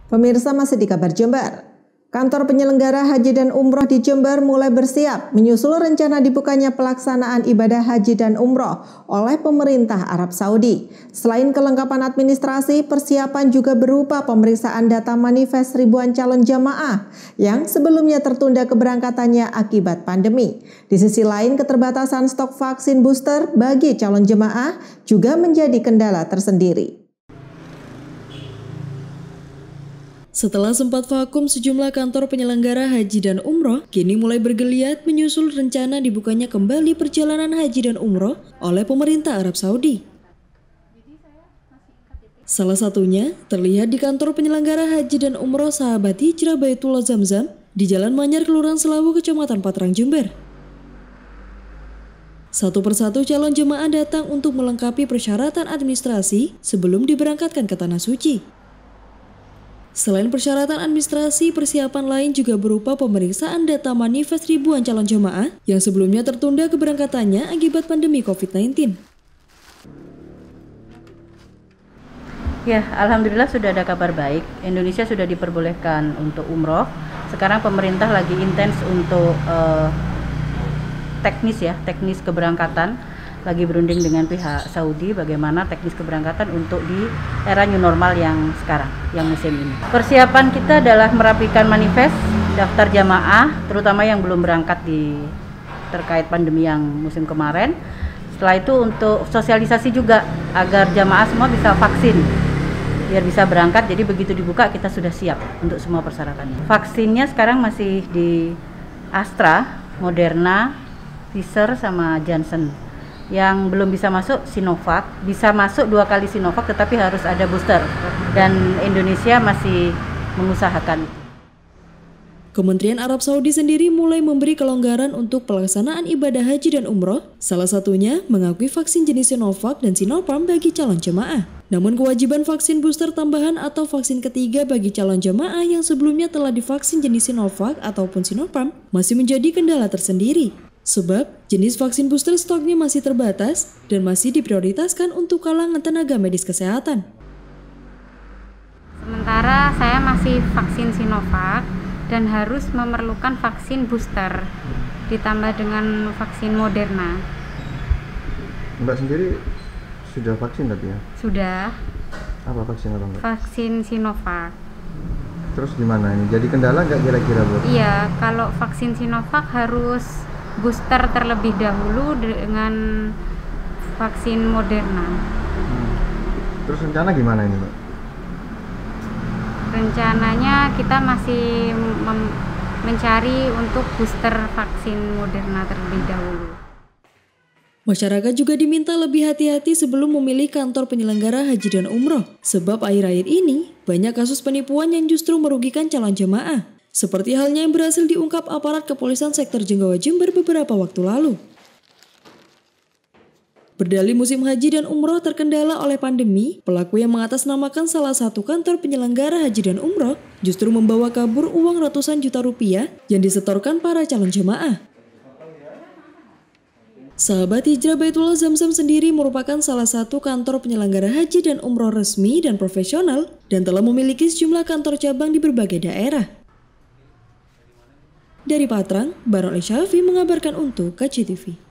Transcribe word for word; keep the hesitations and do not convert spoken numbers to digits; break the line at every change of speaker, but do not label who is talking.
Pemirsa, masih di Kabar Jember. Kantor penyelenggara haji dan umroh di Jember mulai bersiap menyusul rencana dibukanya pelaksanaan ibadah haji dan umroh oleh pemerintah Arab Saudi. Selain kelengkapan administrasi, persiapan juga berupa pemeriksaan data manifest ribuan calon jamaah yang sebelumnya tertunda keberangkatannya akibat pandemi. Di sisi lain, keterbatasan stok vaksin booster bagi calon jemaah juga menjadi kendala tersendiri.
Setelah sempat vakum sejumlah kantor penyelenggara haji dan umroh, kini mulai bergeliat menyusul rencana dibukanya kembali perjalanan haji dan umroh oleh pemerintah Arab Saudi. Salah satunya terlihat di kantor penyelenggara haji dan umroh Sahabat Hijrah Baitullah Zamzam di Jalan Manyar, Kelurahan Selawu, Kecamatan Patrang, Jember. Satu persatu calon jemaah datang untuk melengkapi persyaratan administrasi sebelum diberangkatkan ke Tanah Suci. Selain persyaratan administrasi, persiapan lain juga berupa pemeriksaan data manifest ribuan calon jemaah yang sebelumnya tertunda keberangkatannya akibat pandemi covid sembilan belas.
Ya, alhamdulillah sudah ada kabar baik. Indonesia sudah diperbolehkan untuk umroh. Sekarang pemerintah lagi intens untuk uh, teknis ya, teknis keberangkatan. Lagi berunding dengan pihak Saudi bagaimana teknis keberangkatan untuk di era new normal yang sekarang, yang musim ini. Persiapan kita adalah merapikan manifest, daftar jamaah, terutama yang belum berangkat di terkait pandemi yang musim kemarin. Setelah itu untuk sosialisasi juga agar jamaah semua bisa vaksin, biar bisa berangkat. Jadi begitu dibuka kita sudah siap untuk semua persyaratannya. Vaksinnya sekarang masih di Astra, Moderna, Pfizer sama Janssen. Yang belum bisa masuk Sinovac, bisa masuk dua kali Sinovac tetapi harus ada booster, dan Indonesia masih mengusahakan.
Kementerian Arab Saudi sendiri mulai memberi kelonggaran untuk pelaksanaan ibadah haji dan umroh, salah satunya mengakui vaksin jenis Sinovac dan Sinopharm bagi calon jemaah. Namun kewajiban vaksin booster tambahan atau vaksin ketiga bagi calon jemaah yang sebelumnya telah divaksin jenis Sinovac ataupun Sinopharm masih menjadi kendala tersendiri. Sebab jenis vaksin booster stoknya masih terbatas dan masih diprioritaskan untuk kalangan tenaga medis kesehatan.
Sementara saya masih vaksin Sinovac dan harus memerlukan vaksin booster ditambah dengan vaksin Moderna.
Mbak sendiri sudah vaksin tadi ya?
Sudah.
Apa vaksin apa Mbak?
Vaksin Sinovac.
Terus gimana ini? Jadi kendala nggak kira-kira buat?
Iya, kalau vaksin Sinovac harus booster terlebih dahulu dengan vaksin Moderna.
Hmm. Terus rencana gimana ini, Mbak?
Rencananya kita masih mencari untuk booster vaksin Moderna terlebih dahulu.
Masyarakat juga diminta lebih hati-hati sebelum memilih kantor penyelenggara haji dan umroh, sebab akhir-akhir ini banyak kasus penipuan yang justru merugikan calon jemaah. Seperti halnya yang berhasil diungkap aparat kepolisian sektor Jenggawa, Jember beberapa waktu lalu. Berdalih musim haji dan umroh terkendala oleh pandemi, pelaku yang mengatasnamakan salah satu kantor penyelenggara haji dan umroh justru membawa kabur uang ratusan juta rupiah yang disetorkan para calon jemaah. Sahabat Hijrah Baitullah Zamzam sendiri merupakan salah satu kantor penyelenggara haji dan umroh resmi dan profesional dan telah memiliki sejumlah kantor cabang di berbagai daerah. Dari Patrang, Baron Syafi mengabarkan untuk K C T V.